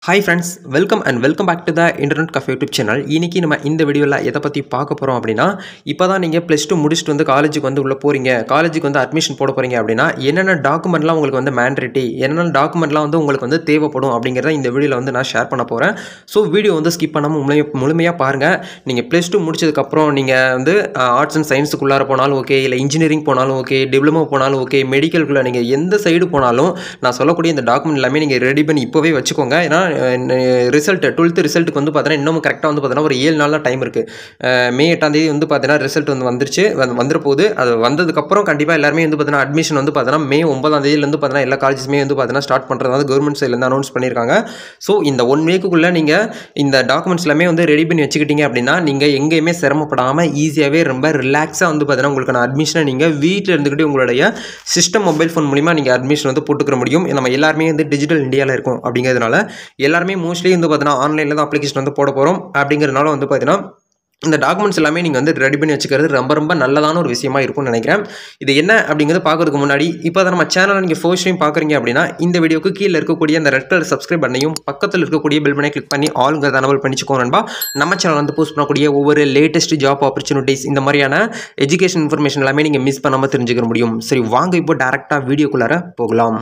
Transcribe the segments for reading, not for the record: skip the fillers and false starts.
Hi friends, welcome back to the Internet Cafe YouTube channel. இன்னைக்கு நம்ம இந்த வீடியோல எதை பத்தி பார்க்க போறோம் அப்படினா, இப்போதான் நீங்க +2 முடிச்சிட்டு வந்து காலேஜுக்கு வந்து உள்ள போறீங்க. காலேஜுக்கு வந்து அட்மிஷன் போட போறீங்க அப்படினா, என்னென்ன டாக்குமெண்ட்லாம் உங்களுக்கு வந்து மேண்டேட்டரி, என்னென்ன டாக்குமெண்ட்லாம் வந்து உங்களுக்கு வந்து தேவைப்படும் அப்படிங்கறத இந்த வீடியோல வந்து நான் ஷேர் பண்ண போறேன். சோ வீடியோ வந்து ஸ்கிப் பண்ணாம முழுமையா பாருங்க. நீங்க +2 முடிச்சதுக்கு அப்புறம் நீங்க வந்து ஆர்ட்ஸ் அண்ட் சயின்ஸ்க்குள்ளார போனாலும் ஓகே, இல்ல இன்ஜினியரிங் போனாலும் ஓகே, டிப்ளமோ போனாலும் ஓகே, மெடிக்கல்க்குள்ள நீங்க எந்த சைடு போனாலும் நான் சொல்லக்கூடிய இந்த டாக்குமெண்ட் எல்லாமே நீங்க ரெடி பண்ணி இப்பவே வச்சுக்கோங்க. ஏன்னா ரிசல்ட் 12th ரிசல்ட்டுக்கு வந்து பார்த்தீங்கன்னா இன்னும் கரெக்டாக வந்து பார்த்தீங்கன்னா ஒரு 7 நாள் தான் டைம் இருக்குது. மே 8ஆம் தேதி வந்து பார்த்தீங்கன்னா ரிசல்ட் வந்து வந்துருச்சு, வந்துட போகுது. அது வந்ததுக்கப்புறம் கண்டிப்பாக எல்லாருமே வந்து பார்த்தீங்கன்னா அட்மிஷன் வந்து பார்த்தீங்கன்னா மே 9ஆம் தேதியிலேருந்து பார்த்தீங்கன்னா எல்லா காலேஜுமே வந்து பார்த்தீங்கன்னா ஸ்டார்ட் பண்ணுறது வந்து கவர்மெண்ட் சைட்லேருந்து அனௌன்ஸ் பண்ணியிருக்காங்க. ஸோ இந்த 1 வீக்குள்ளே நீங்கள் இந்த டாக்குமெண்ட்ஸ் எல்லாமே வந்து ரெடி பண்ணி வச்சுக்கிட்டீங்க அப்படின்னா நீங்கள் எங்கேயுமே சிரமப்படாமல் ஈஸியாகவே ரொம்ப ரிலாக்ஸாக வந்து பார்த்தீங்கன்னா உங்களுக்கான அட்மிஷனை நீங்கள் வீட்டில் இருந்துக்கிட்டு உங்களுடைய சிஸ்டம் மொபைல் ஃபோன் மூலிமா நீங்கள் அட்மிஷன் வந்து போட்டுக்கிற முடியும். நம்ம எல்லாருமே வந்து டிஜிட்டல் இந்தியாவில் இருக்கும் அப்படிங்கிறதுனால எல்லாருமே மோஸ்ட்லி வந்து பார்த்தீங்கன்னா ஆன்லைனில் தான் அப்ளிகேஷன் வந்து போட போகிறோம். அப்படிங்கிறதுனால வந்து பார்த்தீங்கன்னா இந்த டாக்குமெண்ட்ஸ் எல்லாமே நீங்கள் வந்து ரெடி பண்ணி வச்சுக்கிறது ரொம்ப நல்லதான ஒரு விஷயமா இருக்கும்னு நினைக்கிறேன். இது என்ன அப்படிங்கிறது பார்க்கறதுக்கு முன்னாடி இப்போ தான் நம்ம சேனலை நீங்கள் ஃபர்ஸ்ட் டைம் பார்க்குறீங்க அப்படின்னா இந்த வீடியோக்கு கீழே இருக்கக்கூடிய அந்த ரெட் கலர் சப்ஸ்கிரைப் பண்ணையும் பக்கத்தில் இருக்கக்கூடிய பெல் பட்டனை கிளிக் பண்ணி ஆளுங்கிறத எனேபிள் பண்ணிச்சுக்கோங்க நண்பா. நம்ம சேனல் வந்து போஸ்ட் பண்ணக்கூடிய ஒவ்வொரு லேட்டஸ்ட் ஜாப் ஆப்பர்ச்சுனிட்டிஸ் இந்த மாதிரியான எஜுகேஷன் இன்ஃபர்மேஷன் எல்லாமே நீங்கள் மிஸ் பண்ணாமல் தெரிஞ்சுக்க முடியும். சரி வாங்க இப்போ டேரெக்டாக வீடியோக்குள்ளார போகலாம்.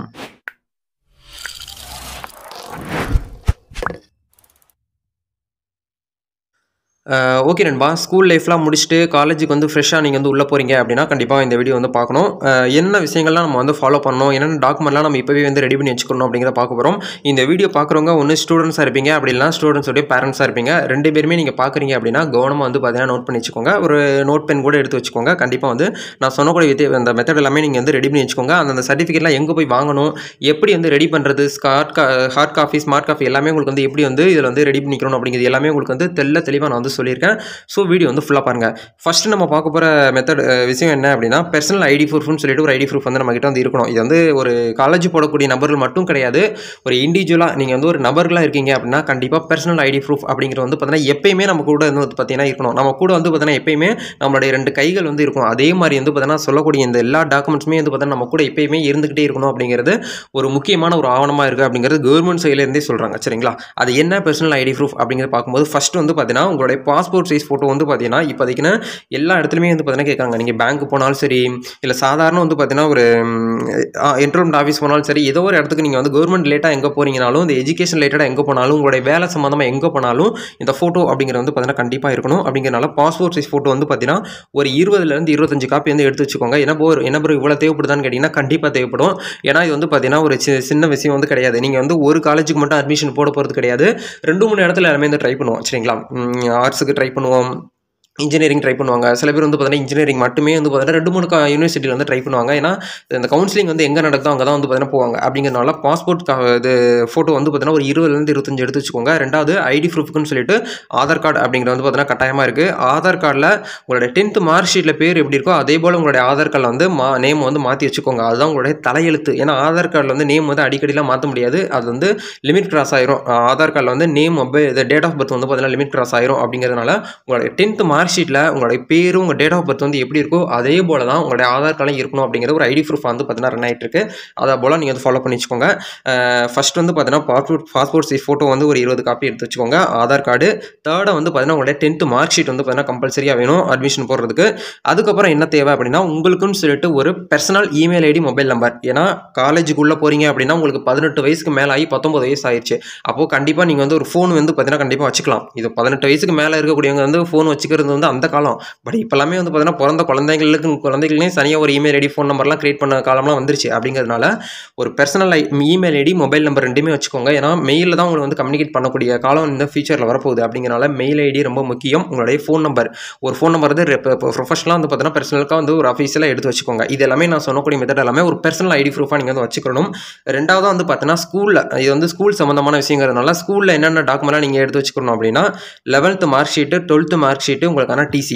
ஓகே நண்பா, ஸ்கூல் லைஃப்லாம் முடிச்சுட்டு காலேஜுக்கு வந்து ஃப்ரெஷ்ஷாக நீங்கள் வந்து உள்ளே போகிறீங்க அப்படின்னா கண்டிப்பாக இந்த வீடியோ வந்து பார்க்கணும். என்ன விஷயங்கள்லாம் நம்ம வந்து ஃபாலோ பண்ணணும், என்னென்ன டாக்குமெண்ட்லாம் நம்ம இப்போவே வந்து ரெடி பண்ணி வச்சுக்கணும் அப்படிங்கிறத பார்க்க போகிறோம். இந்த வீடியோ பார்க்குறவங்க ஒன்று ஸ்டூடெண்ட்ஸாக இருப்பீங்க, அப்படி இல்லைனா ஸ்டூடெண்ட்ஸோடைய பேரண்ட்ஸாக இருப்பீங்க. 2 பேருமே நீங்கள் பார்க்குறீங்க அப்படின்னா கவனமாக வந்து பார்த்தீங்கன்னா நோட் பண்ணி வச்சுக்கோங்க. ஒரு நோட் பென் கூட எடுத்து வச்சுக்கோங்க. கண்டிப்பாக வந்து நான் சொன்னக்கூடிய அந்த மெத்தட் எல்லாமே நீங்கள் வந்து ரெடி பண்ணி வச்சுக்கோங்க. அந்த சர்டிஃபிகேட்லாம் எங்கே போய் வாங்கணும், எப்படி வந்து ரெடி பண்ணுறது, ஹார்ட் காஃபி ஸ்மார்ட் காஃபி எல்லாமே உங்களுக்கு வந்து எப்படி வந்து இதில் வந்து ரெடி பண்ணிக்கணும் அப்படிங்கிறது எல்லாமே உங்களுக்கு வந்து தெளிவாக நான் வந்து சொல்லியிருக்கேன். ஸோ வீடியோ வந்து ஃபுல்லாக பாருங்கள். ஃபஸ்ட்டு நம்ம பார்க்க போகிற மெத்தட் விஷயம் என்ன அப்படின்னா, பர்சனல் ஐடி ப்ரூஃப்னு சொல்லிட்டு ஒரு ஐடி ப்ரூஃப் வந்து நம்மகிட்ட வந்து இருக்கணும். இது வந்து ஒரு காலேஜ் போடக்கூடிய நபர்கள் மட்டும் கிடையாது, ஒரு இண்டிவிஜுவலாக நீங்கள் வந்து ஒரு நபர்களாக இருக்கீங்க அப்படின்னா கண்டிப்பாக பர்சனல் ஐடி ப்ரூஃப் அப்படிங்கிறது வந்து பார்த்தீங்கன்னா எப்பயுமே நம்ம கூட வந்து பார்த்தீங்கன்னா இருக்கணும். நம்ம கூட வந்து பார்த்தீங்கன்னா எப்பயுமே நம்மளுடைய 2 கைகள் வந்து இருக்கும். அதே மாதிரி வந்து பார்த்தீங்கன்னா சொல்லக்கூடிய இந்த எல்லா டாக்குமெண்ட்ஸுமே வந்து பார்த்தீங்கன்னா நம்ம கூட எப்பயுமே இருந்துகிட்டே இருக்கணும் அப்படிங்கிறது ஒரு முக்கியமான ஒரு ஆவணமாக இருக்குது அப்படிங்கிறது கவர்மெண்ட் சைட்லேருந்தே சொல்கிறாங்க. சரிங்களா, அது என்ன பர்சனல் ஐடி ப்ரூஃப் அப்படிங்கிறது பார்க்கும்போது ஃபஸ்ட்டு வந்து பார்த்தீங்கன்னா உங்களுடைய பாஸ்போர்ட் சைஸ் ஃபோட்டோ வந்து பார்த்தீங்கன்னா இப்போதைக்குன்னு எல்லா இடத்துலையுமே வந்து பார்த்தீங்கன்னா கேட்குறாங்க. நீங்கள் பேங்க் போனாலும் சரி, இல்லை சாதாரண வந்து பார்த்தீங்கன்னா ஒரு என்ரோல்மெண்ட் ஆஃபீஸ் போனாலும் சரி, ஏதோ ஒரு இடத்துக்கு நீங்கள் வந்து கவர்மெண்ட் ரிலேட்டாக எங்கே போகிறீங்கனாலும், இந்த எஜுகேஷன் ரிலேட்டடாக எங்கே போனாலும், உங்களுடைய வேலை சம்மந்தமாக எங்கே போனாலும் இந்த ஃபோட்டோ அப்படிங்கிறது வந்து பார்த்தீங்கன்னா கண்டிப்பாக இருக்கணும். அப்படிங்கிறனால பாஸ்போர்ட் சைஸ் ஃபோட்டோ வந்து பார்த்தீங்கன்னா ஒரு 20லேருந்து 25 காப்பி வந்து எடுத்து வச்சுக்கோங்க. என்ன ப்ரோ இவ்வளோ தேவைப்படுதான்னு கேட்டிங்கன்னா கண்டிப்பாக தேவைப்படும். ஏன்னா இது வந்து பார்த்தீங்கன்னா ஒரு சின்ன விஷயம் வந்து கிடையாது. நீங்கள் வந்து ஒரு காலேஜுக்கு மட்டும் அட்மிஷன் போட போகிறது கிடையாது, 2-3 இடத்துல எல்லாமே வந்து ட்ரை பண்ணுவோம். சரிங்களா, ஆர்ட்ஸுக்கு ட்ரை பண்ணுவோம், இன்ஜினியரிங் ட்ரை பண்ணுவாங்க. சில பேர் வந்து பார்த்தீங்கன்னா இன்ஜினியரிங் மட்டுமே வந்து பார்த்தீங்கன்னா 2-3 யூனிவர்சிட்டியில் வந்து ட்ரை பண்ணுவாங்க. ஏன்னா இந்த கவுன்சிலிங் வந்து எங்கே நடக்குதோ அங்கே தான் வந்து பார்த்தீங்கன்னா போவாங்க. அப்படிங்கிறனால பாஸ்போர்ட் இது ஃபோட்டோ வந்து பார்த்தீங்கன்னா ஒரு 20லேருந்து 25 எடுத்து வச்சுக்கோங்க. ரெண்டாவது ஐடி ப்ரூஃப்னு சொல்லிட்டு ஆதார் கார்டு அப்படிங்கிறது வந்து பார்த்தீங்கன்னா கட்டாயமாக இருக்குது. ஆதார் கார்டில் உங்களுடைய 10th மார்க் ஷீட்டில் பேர் எப்படி இருக்கோ அதே போல் உங்களுடைய ஆதார் கார்டில் வந்து நேம் வந்து மாற்றி வச்சுக்கோங்க. அதுதான் உங்களுடைய தலையெழுத்து. ஏன்னா ஆதார் கார்டில் வந்து நேம் வந்து அடிக்கடிலாம் மாற்ற முடியாது, அது வந்து லிமிட் கிராஸ் ஆயிரும். ஆதார் கார்டில் வந்து நேம் டேட் ஆஃப் பர்த் வந்து பார்த்தீங்கன்னா லிமிட் கிராஸ் ஆயிரும். அப்படிங்கிறதுனால உங்களுடைய 10th மார்க் ஷீட்டில் உங்களுடைய பேரும் உங்கள் டேட் ஆஃப் பர்த் வந்து எப்படி இருக்கோ அதே போல தான் உங்களுடைய ஆதார் கார்டில் இருக்கணும். அப்படிங்கிற ஒரு ஐடி ப்ரூஃப் வந்து பார்த்தீங்கன்னா ரன் ஆகிட்டு இருக்கு. அதை போல் நீங்கள் வந்து ஃபாலோ பண்ணி வச்சுக்கோங்க. ஃபர்ஸ்ட் வந்து பார்த்தீங்கன்னா பாஸ்போர்ட் சைஸ் ஃபோட்டோ வந்து ஒரு 20 காப்பி எடுத்து வச்சுக்கோங்க. ஆதார் கார்டு, தேர்டாக வந்து பார்த்தீங்கன்னா உங்களுடைய 10th மார்க் ஷீட் வந்து பார்த்தீங்கன்னா கம்பல்சரியாக வேணும் அட்மிஷன் போடுறதுக்கு. அதுக்கப்புறம் என்ன தேவை அப்படின்னா உங்களுக்குன்னு சொல்லிட்டு ஒரு personal email ID mobile number. ஏன்னா காலேஜுக்குள்ளே போகிறீங்க அப்படின்னா உங்களுக்கு 18 வயசுக்கு மேலே ஆகி 19 வயசு ஆயிடுச்சு. அப்போது கண்டிப்பாக நீங்கள் வந்து ஒரு ஃபோன் வந்து பார்த்தீங்கன்னா கண்டிப்பாக வச்சுக்கலாம். இது 18 வயசுக்கு மேலே இருக்கக்கூடியவங்க வந்து ஃபோன் வச்சுக்கிறது வந்து அந்த காலம். பட் இப்போல்லாமே வந்து பார்த்தீங்கன்னா பிறந்த குழந்தைகளே தனியாக ஒரு இமெயில் ஐடி ஃபோன் நம்பர்லாம் கிரியேட் பண்ண காலம்லாம் வந்துருச்சு. அப்படிங்கிறதுனால ஒரு personal email ID mobile number 2மே வச்சுக்கோங்க. ஏன்னா மெயிலில் தான் உங்களுக்கு வந்து கம்யூனிகேட் பண்ணக்கூடிய காலம் இந்த ஃபியூச்சரில் வரப்போகுது. அப்படிங்கிறனால மெயில் ஐடி ரொம்ப முக்கியம். உங்களுடைய ஃபோன் நம்பர், ஒரு ஃபோன் நம்பர் வந்து ப்ரொஃபஷனலாக வந்து பார்த்தீங்கன்னா பர்சனலுக்காக வந்து ஒரு அஃபீஷியலாக எடுத்து வச்சுக்கோங்க. இது எல்லாமே நான் சொன்னக்கூடிய மெத்தட் எல்லாமே ஒரு பர்சனல் ஐடி ப்ரூஃபாக நீங்கள் வந்து வச்சுக்கணும். ரெண்டாவது வந்து பார்த்தீங்கன்னா ஸ்கூலில், இது வந்து ஸ்கூல் சம்மந்தமான விஷயங்கிறதுனால ஸ்கூலில் என்னென்ன டாக்குமெண்ட்லாம் நீங்கள் எடுத்து வச்சுக்கணும் அப்படின்னா 11th mark sheet, 12th mark sheet, உங்களுக்கான டிசி,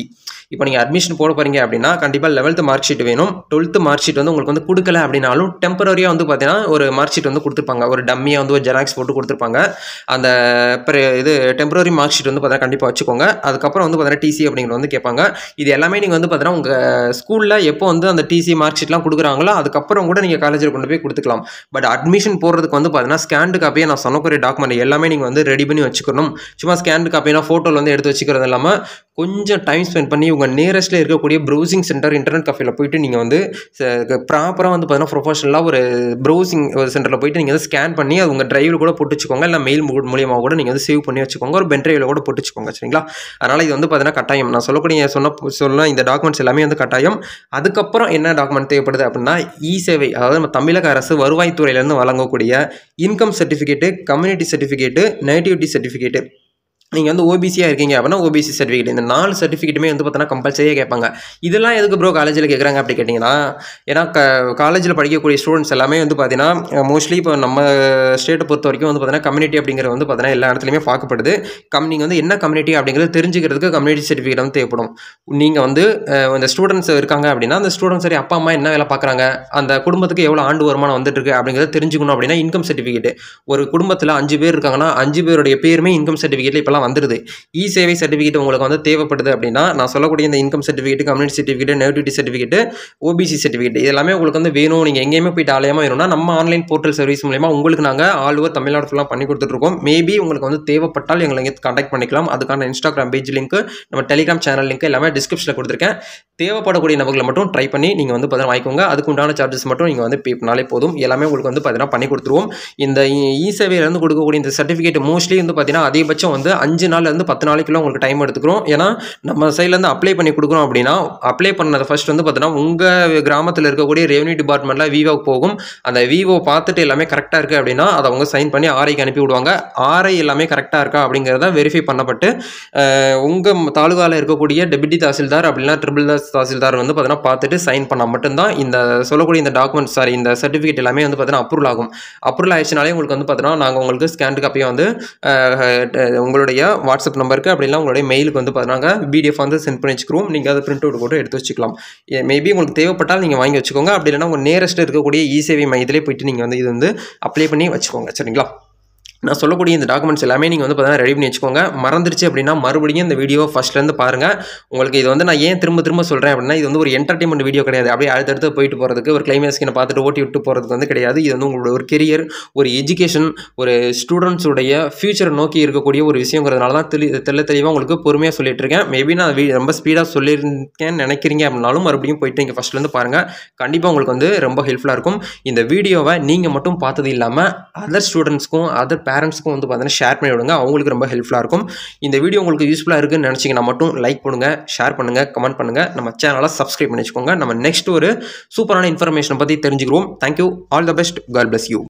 இப்போ நீங்கள் அட்மிஷன் போட போகிறீங்க அப்படின்னா கண்டிப்பாக 11th மார்க் ஷீட் வேணும். 12th மார்க் ஷீட் வந்து உங்களுக்கு வந்து கொடுக்கல அப்படின்னாலும் டெம்பரரியாக வந்து பார்த்தீங்கன்னா ஒரு மார்க் ஷீட் வந்து கொடுத்துருப்பாங்க. ஒரு டம்மியாக வந்து ஒரு ஜெராக்ஸ் போட்டு கொடுத்துருப்பாங்க. அந்த இது டெம்பரரி மார்க் ஷீட் வந்து பார்த்தீங்கன்னா கண்டிப்பாக வச்சுக்கோங்க. அதுக்கப்புறம் வந்து பார்த்தீங்கன்னா டிசி அப்படிங்கிறது வந்து கேட்பாங்க. இது எல்லாமே நீங்கள் வந்து பார்த்தீங்கன்னா உங்கள் ஸ்கூலில் எப்போ வந்து அந்த டிசி மார்க் ஷீட்லாம் கொடுக்குறாங்களோ அதுக்கப்புறம் கூட நீங்கள் காலேஜில் கொண்டு போய் கொடுத்துக்கலாம். பட் அட்மிஷன் போடுறதுக்கு வந்து பார்த்தீங்கன்னா ஸ்கேன்டு காப்பியை நான் சொன்னக்கூடிய டாக்குமெண்ட் எல்லாமே நீங்கள் வந்து ரெடி பண்ணி வச்சுக்கணும். சும்மா ஸ்கேன்டு காப்பினா ஃபோட்டோவில் வந்து எடுத்து வச்சுக்கிறது இல்லாமல் கொஞ்சம் டைம் ஸ்பெண்ட் பண்ணி உங்கள் நியரஸ்ட்டில் இருக்கக்கூடிய ப்ரௌசிங் சென்டர் இன்டர்நெட் கஃபேல போயிட்டு நீங்கள் வந்து ப்ராப்பராக வந்து பார்த்தீங்கன்னா ப்ரொஃபஷனலாக ஒரு ப்ரௌசிங் ஒரு சென்டரில் போயிட்டு நீங்கள் வந்து ஸ்கேன் பண்ணி அது உங்கள் டிரைவில் கூட போட்டு வச்சுக்கோங்க. இல்லை மெயில் மூலியமாக கூட நீங்கள் வந்து சேவ் பண்ணி வச்சுக்கோங்க. ஒரு பென் டிரைவில் கூட போட்டு வச்சுக்கோங்க. சரிங்களா? அதனால் இது வந்து பார்த்தீங்கன்னா கட்டாயம். நான் சொல்லக்கூடிய சொன்ன இந்த டாக்குமெண்ட்ஸ் எல்லாமே வந்து கட்டாயம். அதுக்கப்புறம் என்ன டாக்குமெண்ட் தேவைப்படுது அப்படின்னா இ-சேவை, அதாவது நம்ம தமிழக அரசு வருவாய்த்துறையிலேருந்து வழங்கக்கூடிய income certificate, community certificate, nativity certificate. நீங்கள் வந்து ஓபிசியாக இருக்கீங்க அப்படின்னா ஓபிசி சர்டிஃபிகேட், இந்த 4 சர்டிஃபிகேட்டுமே வந்து பார்த்தீங்கன்னா கம்பல்சரியாக கேட்பாங்க. இதெல்லாம் எதுக்கு ப்ரோ காலேஜில் கேட்குறாங்க அப்படி கேட்டிங்கன்னா, ஏன்னா காலேஜில் படிக்கக்கூடிய ஸ்டூடெண்ட்ஸ் எல்லாமே வந்து பார்த்தீங்கன்னா மோஸ்ட்லி இப்போ நம்ம ஸ்டேட்டை பொறுத்த வரைக்கும் வந்து பார்த்தீங்கன்னா கம்யூனிட்டி அப்படிங்கிறது வந்து பார்த்தீங்கன்னா எல்லா இடத்துலையுமே பார்க்கப்படுது. நீங்கள் வந்து என்ன கம்யூனிட்டி அப்படிங்கிறது தெரிஞ்சுக்கிறதுக்கு கம்யூனிட்டி சர்டிஃபிகேட் வந்து தேவைப்படும். நீங்கள் வந்து இந்த ஸ்டூடெண்ட்ஸ் இருக்காங்க அப்படின்னா அந்த ஸ்டூடெண்ட்ஸ் சரி அப்பா அம்மா என்ன வேலை பார்க்குறாங்க, அந்த குடும்பத்துக்கு எவ்வளோ ஆண்டு வருமானம் வந்துட்டு இருக்கு அப்படிங்கிறத தெரிஞ்சுக்கணும் அப்படின்னா இன்கம் சர்டிஃபிகேட். ஒரு குடும்பத்தில் 5 பேர் இருக்காங்கன்னா 5 பேருடைய பேருமே இன்கம் சர்டிஃபிகேட்டில் இப்போலாம் வந்துடுது. இ-சேவை சர்டிஃபிகேட் உங்களுக்கு வந்து தேவைப்படுது அப்படின்னா நான் சொல்லக்கூடிய இந்த income certificate, community certificate, nativity certificate, OBC certificate இது எல்லாமே உங்களுக்கு வந்து வேணும். நீங்கள் எங்கேயுமே போயிட்டு ஆலயமாக வேணும்னா நம்ம ஆன்லைன் போர்ட்டல் சர்வீஸ் மூலமா உங்களுக்கு நாங்கள் ஆல் ஓவர் தமிழ்நாடு ஃபுல்லாக பண்ணி கொடுத்துட்ருக்கோம். மேபி உங்களுக்கு வந்து தேவைப்பட்டால் எங்களை இங்கே கான்டாக்ட் பண்ணிக்கலாம். அதுக்கான இன்ஸ்டாகிராம் பேஜ் லிங்க், நம்ம டெலிகிராம் சேனல் லிங்க் எல்லாமே டிஸ்கிரிப்ஷனில் கொடுத்துருக்கேன். தேவைப்படக்கூடிய நபர்களை மட்டும் ட்ரை பண்ணி நீங்கள் வந்து பார்த்தீங்கன்னா வாங்கிக்கோங்க. அதுக்கு உண்டான சார்ஜஸ் மட்டும் நீங்கள் வந்து பே பண்ணாலே போதும். எல்லாமே உங்களுக்கு வந்து பார்த்தீங்கன்னா பண்ணி கொடுத்துருவோம். இந்த இ-சேவையிலேருந்து கொடுக்கக்கூடிய இந்த சர்டிஃபிகேட் மோஸ்ட்லி வந்து பார்த்தீங்கன்னா அதிகபட்சம் வந்து 5 நாள்லேருந்து 10 நாளைக்குள்ள உங்களுக்கு டைம் எடுத்துக்கிறோம். ஏன்னா நம்ம சைட்லேருந்து அப்ளை பண்ணி கொடுக்குறோம் அப்படின்னா அப்ளை பண்ணதை ஃபர்ஸ்ட் வந்து பார்த்தீங்கன்னா உங்கள் கிராமத்தில் இருக்கக்கூடிய ரெவன்யூ டிபார்ட்மெண்ட்டில் விவோக்கு போகும். அந்த விவோ பார்த்துட்டு எல்லாமே கரெக்டாக இருக்குது அப்படின்னா அதை அவங்க சைன் பண்ணி ஆர்ஐக்கு அனுப்பி விடுவாங்க. ஆர்ஐ எல்லாமே கரெக்டாக இருக்கா அப்படிங்கிறத வெரிஃபை பண்ணப்பட்டு உங்கள் தாலுகாவில் இருக்கக்கூடிய டெபுட்டி தாசில்தார் அப்படின்னா ட்ரிபிள் தாசில்தார் வந்து பார்த்தீங்கன்னா பார்த்துட்டு சைன் பண்ணால் மட்டும்தான் இந்த சொல்லக்கூடிய இந்த டாக்குமெண்ட் இந்த சர்டிஃபிகேட் எல்லாமே வந்து பார்த்தீங்கன்னா அப்ரூவல் ஆகும். அப்ரூவல் ஆயிடுச்சுனாலே உங்களுக்கு வந்து பார்த்தீங்கன்னா நாங்கள் உங்களுக்கு ஸ்கேன் காப்பியை வந்து உங்களுடைய வாட்ஸ்அப் நம்பருக்கு அப்படின்னா உங்களுடைய மெயிலுக்கு வந்து பார்த்தீங்கன்னா பிடிஎஃப் வந்து சென்ட் பண்ணி வச்சுக்கிறோம். நீங்கள் அதை பிரிண்ட் அவுட் போட்டு எடுத்து வச்சுக்கலாம். மேபி உங்களுக்கு தேவைப்பட்டால் நீங்கள் வாங்கி வச்சுக்கோங்க. அப்படி இல்லைன்னா உங்கள் நியரஸ்ட் இருக்கக்கூடிய இ-சேவை மையத்திலே போயிட்டு நீங்கள் வந்து இது வந்து அப்ளை பண்ணி வச்சுக்கோங்க. சரிங்களா? நான் சொல்லக்கூடிய இந்த டாக்குமெண்ட்ஸ் எல்லாமே நீங்கள் வந்து பார்த்தீங்கன்னா ரெடி பண்ணி வச்சுக்கோங்க. மறந்துருச்சு அப்படின்னா மறுபடியும் இந்த வீடியோ ஃபஸ்ட்லேருந்து பாருங்கள். உங்களுக்கு இது வந்து நான் ஏன் திரும்ப சொல்கிறேன் அப்படின்னா இது வந்து ஒரு என்டர்டைன்மெண்ட் வீடியோ கிடையாது. அப்படியே அடுத்தடுத்து போயிட்டு போகிறதுக்கு ஒரு கிளைமேக்ஸ்க்கு பார்த்துட்டு ஓட்டி விட்டு போகிறதுக்கு வந்து கிடையாது. இது வந்து உங்களோட ஒரு கெரியர், ஒரு எஜுகேஷன், ஒரு ஸ்டூடெண்ட்ஸுடைய ஃபியூச்சரை நோக்கி இருக்கக்கூடிய ஒரு விஷயங்கிறதுனால தான் தெளிவாக உங்களுக்கு பொறுமையாக சொல்லிட்டு இருக்கேன். மேபி நான் ரொம்ப ஸ்பீடாக சொல்லியிருக்கேன்னு நினைக்கிறீங்க அப்படின்னாலும் மறுபடியும் போயிட்டு நீங்கள் ஃபஸ்ட்லேருந்து பாருங்கள். கண்டிப்பாக உங்களுக்கு வந்து ரொம்ப ஹெல்ப்ஃபுல்லாக இருக்கும். இந்த வீடியோவை நீங்கள் மட்டும் பார்த்தது இல்லாமல் அதர் ஸ்டூடெண்ட்ஸ்க்கும் அதர் பேரண்ட்ஸ்க்கும் வந்து பார்த்தீங்கன்னா ஷேர் பண்ணி விடுங்க. அவங்களுக்கு ரொம்ப ஹெல்ப்ஃபுல்லாக இருக்கும். இந்த வீடியோ உங்களுக்கு யூஸ்ஃபுல்லாக இருக்குன்னு நினச்சிங்கன்னா மட்டும் லைக் பண்ணுங்கள், ஷேர் பண்ணுங்கள், கமெண்ட் பண்ணுங்கள். நம்ம சேனலை சப்ஸ்கிரைப் பண்ணி வச்சுக்கோங்க. நம்ம நெக்ஸ்ட் ஒரு சூப்பரான இன்ஃபர்மேஷனை பற்றி தெரிஞ்சுக்கிறோம். Thank you. All the best. God bless you.